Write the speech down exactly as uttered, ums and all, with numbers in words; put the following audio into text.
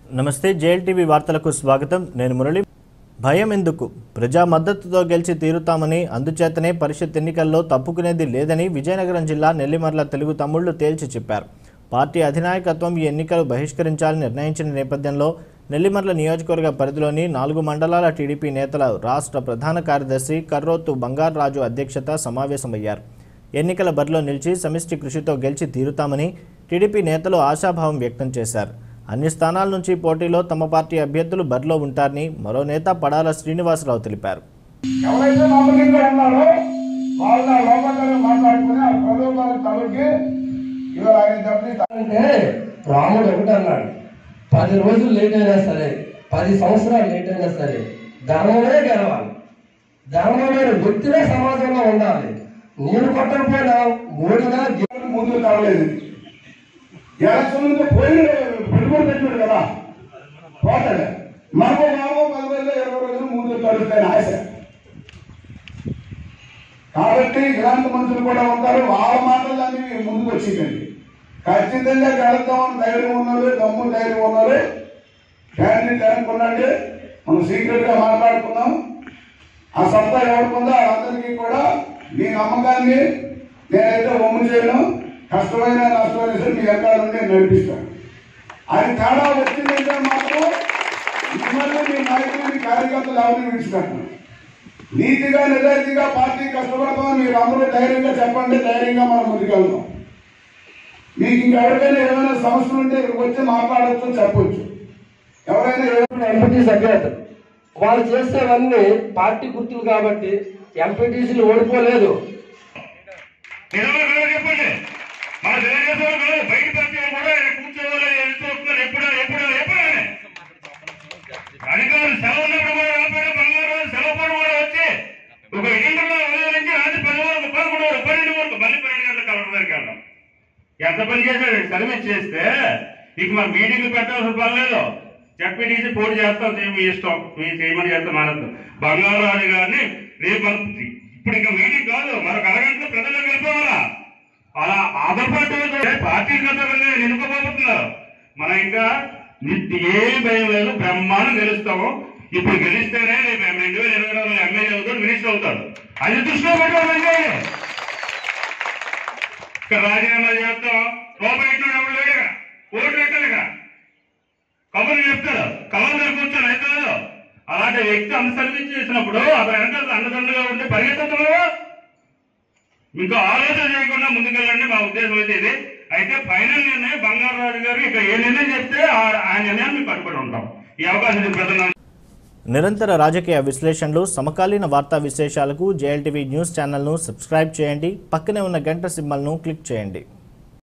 నమస్తే జేఎల్టీవీ వార్తలకు స్వాగతం నేను మురళి భయం ఎందుకు ప్రజా మద్దతుతో గెలిచి తీరుతామని అందుచేతనే పరిషత్ ఎన్నికల్లో తప్పుకునేది లేదని విజయనగరం జిల్లా నెల్లిమర్ల తెలుగు తమ్ముళ్లు తేల్చి చెప్పారు పార్టీ అధినాయకత్వం ఈ ఎన్నికలు బహిష్కరించాలని నిర్ణయించిన నేపథ్యంలో నెల్లిమర్ల నియోజకవర్గ పరిధిలోని నాలుగు మండలాల టీడీపీ నేతల రాష్ట్ర ప్రధాన కార్యదర్శి కర్రోతు బంగారాజు అధ్యక్షత సమావేశమయ్యారు ఎన్నికల బరిలో నిలిచి సమిష్టి కృషితో గెలిచి తీరుతామని టీడీపీ నేతలు ఆశాభావం వ్యక్తం చేశారు అన్ని స్థానాల నుంచి పోటీలో తమ పార్టీ అభ్యర్థులు బరిలో ఉంటారని మరో నేత పడాల శ్రీనివాసరావు తెలిపారు. ఎవరైతే నమ్మకంగా ఉన్నారో వాళ్ళ లోపల మాట్లాడుకుని ఆ ప్రలోభాల తలకి ఇవాళ ఆయన దెబ్బతింటే రాముడు ఒకటి అన్నాడు, పది రోజులు లేట్ అయినా సరే పది సంవత్సరాలు లేట్ అయినా సరే ధర్మమే గెలవాలి, ధర్మమైన వ్యక్తినే సమాజంలో ఉండాలి. నేను కొట్టకపోయినా ఓడినా ముందుకు కావలేదు. ఎలక్షన్ నుంచి పోయి పెట్టుబడి పెట్టాడు కదా పోతాడు మనకు మామో పది రోజులు ఇరవై రోజులు ముందుకు కలుస్తాయని ఆశ. కాబట్టి ఇలాంటి మనుషులు కూడా ఉంటారు, వాళ్ళ మాటలు అనేవి ముందుకు వచ్చిందండి. ఖచ్చితంగా గెలుద్దామని ధైర్యం ఉన్నారు, దమ్ము ధైర్యం ఉన్నారు. క్యాండిడేట్ అనుకున్నాండి మనం సీక్రెట్ గా మాట్లాడుకున్నాం. ఆ సత్తా ఎవరుకుందో వాళ్ళందరికీ కూడా మీ నమ్మకాన్ని నేనైతే ఒమ్ము చేయను, కష్టమైన నష్టమైన సరే మీ ఎక్కడ నుండి నడిపిస్తాను. అది తేడా వచ్చిందంటే మాత్రం మిమ్మల్ని మీ నాయకులు మీ కార్యకర్తలు ఎవరిని విడిచిపెట్టను. నీతిగా నిజాయితీగా పార్టీ కష్టపడతామని మీరు అందరూ ధైర్యంగా చెప్పండి, ధైర్యంగా మనం ముందుకెళ్తాం. మీకు ఇంకెవరికైనా ఏమైనా సమస్యలు ఉంటే ఇక్కడికి వచ్చి మాట్లాడచ్చు, చెప్పొచ్చు. ఎవరైనా ఎంపీటీ సభ్యత వాళ్ళు చేసేవన్నీ పార్టీ గుర్తులు కాబట్టి ఎంపీటీసీలు ఓడిపోలేదు. చెప్పండి మన తెలుగుదేశం బయట పార్టీ కూడా కూర్చోవాలి ఎదుర్కొస్తున్నారు. ఎప్పుడు ఎప్పుడు ఎప్పుడు అధికారులు సెలవు ఉన్నప్పుడు కూడా రాకపోయినా బంగారు సెలవు పని కూడా వచ్చి ఒక ఎన్నికల్లో ఉదయం నుంచి రాత్రి పది వరకు పదకొండు వరకు పన్నెండు వరకు మళ్ళీ పన్నెండు గంటల కలెక్టర్ దగ్గరికి వెళ్దాం. ఎంత పని చేశాడు సర్వీస్ చేస్తే ఇక మా మీటింగ్లు పెట్టాల్సిన పని లేదు. జడ్పీటీసీ పోటీ చేస్తాం, మీ ఇష్టం, మీ చేయమని చేస్తాం మానద్దు. బంగారాజు గారిని రేపు ఇప్పుడు ఇంకా మీటింగ్ కాదు, మరొక అరగంటలో ప్రజల్లో వెళ్ళిపోవాలా. అలా ఆధారపడే పార్టీ కథలుగా నిలుపుకోబోతున్నారు. మనం ఇంకా ఏం భయం లేదు, బ్రహ్మాండం గెలుస్తాము. ఇప్పుడు గెలిస్తేనే రేపు రెండు వేల ఇరవై నాలుగు ఎమ్మెల్యే అవుతాడు, మినిస్టర్ అవుతాడు. అది దృష్టిలో పెట్టుకోవాలి. ఇక్కడ రాజీనామా చేస్తాం, రూపాయి ఎవరు లేడుగా, ఓటు పెట్టాలిగా, కబుర్లు చెప్తాడు, కబుర్లు దగ్గర కూర్చొని అయితే అలాంటి వ్యక్తి అంత సర్వీస్ చేసినప్పుడు అతను వెనక అండదండగా ఉంటే పరిగెత్తుతున్నారు. మీకు ఆలోచన చేయకుండా ముందుకెళ్ళండి, మా ఉద్దేశం అయితే ఇది. అయితే ఫైనల్ నిర్ణయం బంగారాజు గారు ఇక ఏ నిర్ణయం చెప్తే ఆ నిర్ణయాన్ని మేము కట్టుబడి ఉంటాం. ఈ అవకాశం ప్రధాన నిరంతర రాజకీయ విశ్లేషణలు, సమకాలీన వార్తా విశేషాలకు జేఎల్టీవీ న్యూస్ ఛానల్ను సబ్స్క్రైబ్ చేయండి. పక్కనే ఉన్న గంట సింబల్ను క్లిక్ చేయండి.